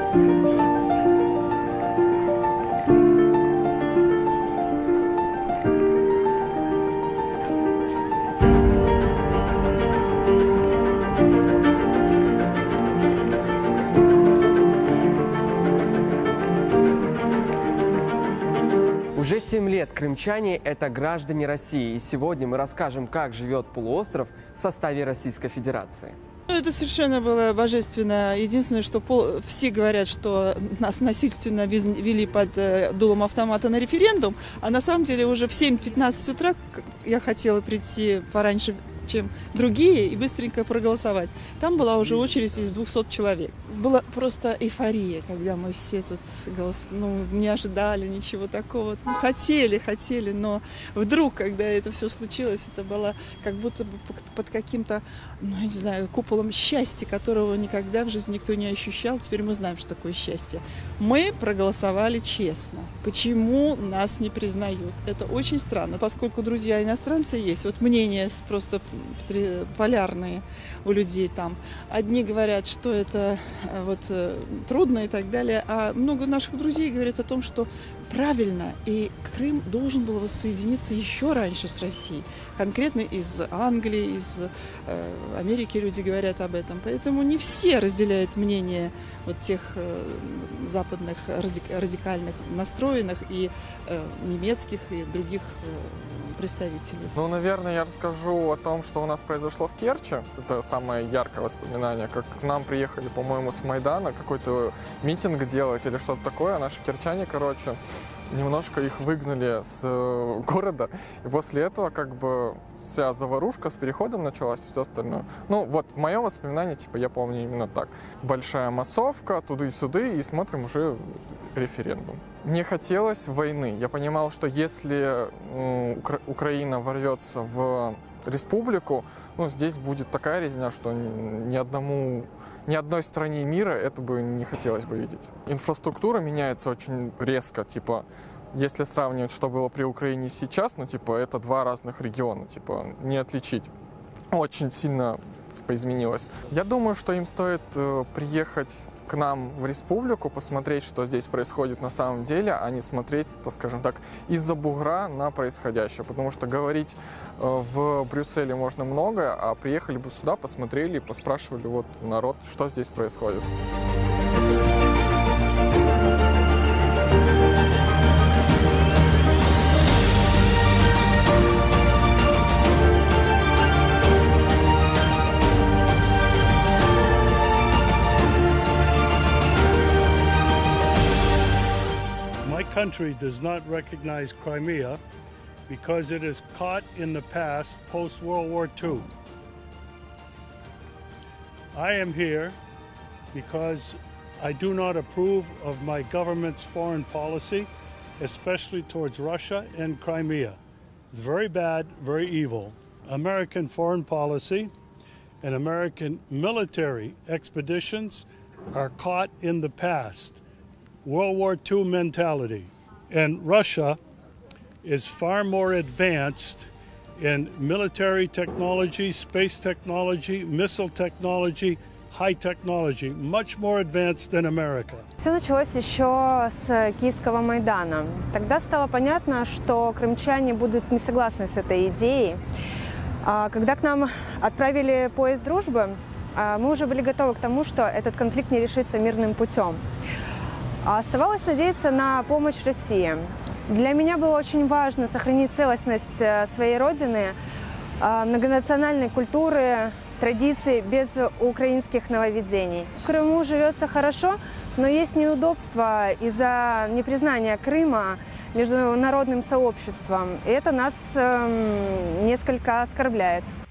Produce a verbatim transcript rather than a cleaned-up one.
Уже семь лет крымчане – это граждане России, и сегодня мы расскажем, как живет полуостров в составе Российской Федерации. Это совершенно было божественно. Единственное, что пол... все говорят, что нас насильственно вели под дулом автомата на референдум, а на самом деле уже в семь пятнадцать утра я хотела прийти пораньше, чем другие, и быстренько проголосовать. Там была уже очередь из двухсот человек. Была просто эйфория, когда мы все тут голос... ну, не ожидали ничего такого. Ну, хотели, хотели, но вдруг, когда это все случилось, это было как будто бы под каким-то, ну, я не знаю, куполом счастья, которого никогда в жизни никто не ощущал. Теперь мы знаем, что такое счастье. Мы проголосовали честно. Почему нас не признают? Это очень странно, поскольку друзья иностранцы есть. Вот мнения просто полярные у людей там. Одни говорят, что это вот трудно и так далее, а много наших друзей говорят о том, что правильно, и Крым должен был воссоединиться еще раньше с Россией. Конкретно из Англии, из э, Америки люди говорят об этом. Поэтому не все разделяют мнение вот тех э, западных радик, радикальных настроенных и э, немецких, и других э, представителей. Ну, наверное, я расскажу о том, что у нас произошло в Керчи. Это самое яркое воспоминание. Как к нам приехали, по-моему, с Майдана какой-то митинг делать или что-то такое. А наши керчане, короче, немножко их выгнали с города. И после этого как бы вся заварушка с переходом началась и все остальное. Ну, вот в моем воспоминании, типа, я помню именно так. Большая массовка, туда-сюда, и смотрим уже референдум. Мне хотелось войны. Я понимал, что если Укра- Украина ворвется в республику, ну, здесь будет такая резня, что ни одному, ни одной стране мира это бы не хотелось бы видеть. Инфраструктура меняется очень резко, типа, если сравнивать, что было при Украине сейчас, ну, типа, это два разных региона, типа, не отличить. Очень сильно, типа, изменилось. Я думаю, что им стоит э, приехать к нам в республику, посмотреть, что здесь происходит на самом деле, а не смотреть, так скажем так, из-за бугра на происходящее. Потому что говорить э, в Брюсселе можно многое, а приехали бы сюда, посмотрели, поспрашивали вот народ, что здесь происходит. My country does not recognize Crimea because it is caught in the past post-World War Two. I am here because I do not approve of my government's foreign policy, especially towards Russia and Crimea. It's very bad, very evil. American foreign policy and American military expeditions are caught in the past. World War Two mentality. And Russia is far more advanced in military technology, space technology, missile technology, high technology, much more advanced than America. Все началось еще с Киевского Майдана. Тогда стало понятно, что крымчане будут не согласны с этой идеей. Когда к нам отправили поезд дружбы, мы уже были готовы к тому, что этот конфликт не решится мирным путем. Оставалось надеяться на помощь России. Для меня было очень важно сохранить целостность своей родины, многонациональной культуры, традиций без украинских нововведений. В Крыму живется хорошо, но есть неудобства из-за непризнания Крыма международным сообществом. И это нас несколько оскорбляет.